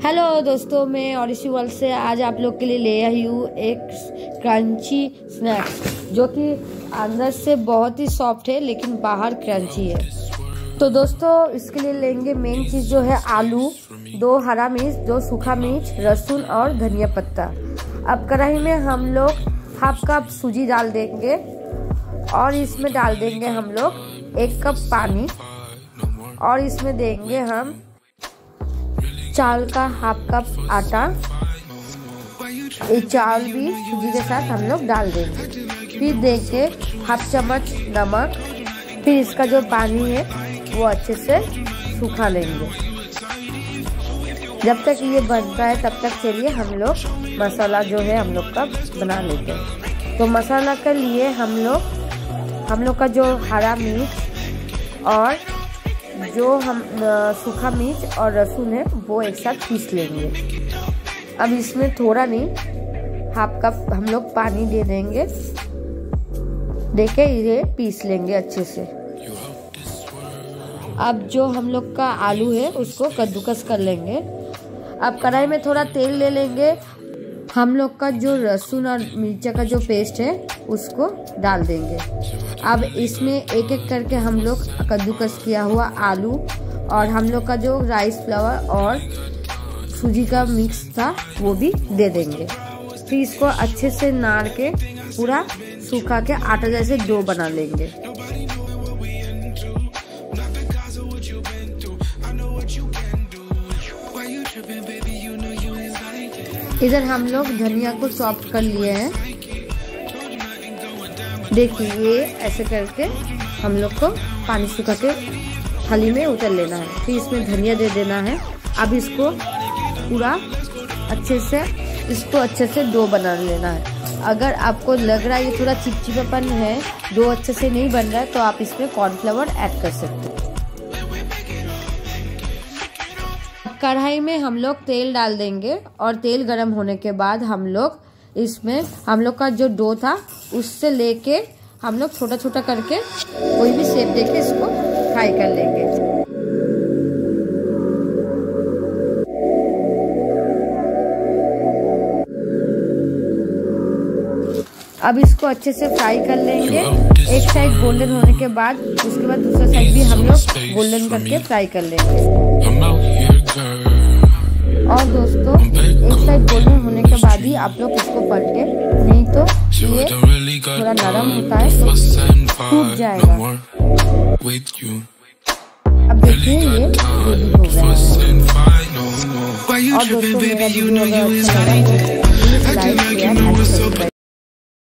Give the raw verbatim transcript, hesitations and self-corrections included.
Hello दोस्तों, मैं Odissi world से आज आप लोग के लिए ले आई हूँ एक क्रंची स्नैक्स जो कि अंदर से बहुत ही सॉफ्ट है लेकिन बाहर क्रंची है। तो दोस्तों इसके लिए लेंगे मेन चीज़ जो है आलू, दो हरा मिर्च, दो सूखा मिर्च, लहसुन और धनिया पत्ता। अब कढ़ाई में हम लोग हाफ कप सूजी डाल देंगे और इसमें डाल देंगे हम लोग एक कप पानी और इसमें देंगे हम चावल का हाफ कप आटा। ये चावल भी सूजी के साथ हम लोग डाल देंगे। फिर देंगे हाफ चम्मच नमक। फिर इसका जो पानी है वो अच्छे से सुखा लेंगे। जब तक ये बनता है तब तक चलिए हम लोग मसाला जो है हम लोग का बना लेते हैं। तो मसाला के लिए हम लोग हम लोग का जो हरा मिर्च और जो हम सूखा मिर्च और लहसुन है वो एक साथ पीस लेंगे। अब इसमें थोड़ा नहीं हाफ कप हम लोग पानी दे देंगे, देके इसे पीस लेंगे अच्छे से। अब जो हम लोग का आलू है उसको कद्दूकस कर लेंगे। अब कढ़ाई में थोड़ा तेल ले लेंगे। हम लोग का जो लहसुन और मिर्चा का जो पेस्ट है उसको डाल देंगे। अब इसमें एक एक करके हम लोग कद्दूकस किया हुआ आलू और हम लोग का जो राइस फ्लावर और सूजी का मिक्स था वो भी दे देंगे। फिर इसको अच्छे से नाड़ के पूरा सूखा के आटा जैसे डो बना लेंगे। इधर हम लोग धनिया को सॉफ्ट कर लिए हैं। देखिए ये ऐसे करके हम लोग को पानी सुखा के थाली में उतर लेना है। फिर इसमें धनिया दे देना है। अब इसको पूरा अच्छे से इसको अच्छे से डो बना लेना है। अगर आपको लग रहा है ये थोड़ा चिपचिपापन है, डो अच्छे से नहीं बन रहा है, तो आप इसमें कॉर्नफ्लावर ऐड कर सकते हैं। कढ़ाई में हम लोग तेल डाल देंगे और तेल गरम होने के बाद हम लोग इसमें हम लोग का जो डो था उससे लेके हम लोग छोटा छोटा करके कोई भी शेप देके इसको फ्राई कर लेंगे। अब इसको अच्छे से फ्राई कर लेंगे। एक साइड गोल्डन होने के बाद उसके बाद दूसरा साइड भी हम लोग गोल्डन करके फ्राई कर लेंगे। और दोस्तों एक साइड गोल्डन होने के बाद ही आप लोग इसको पलटे, नहीं तो ये थोड़ा नरम होता है तो टूट जाएगा। अब देखिए ये रेडी हो गया है। और दोस्तों मेरा वीडियो अगर अच्छा लगा तो प्लीज लाइक शेयर।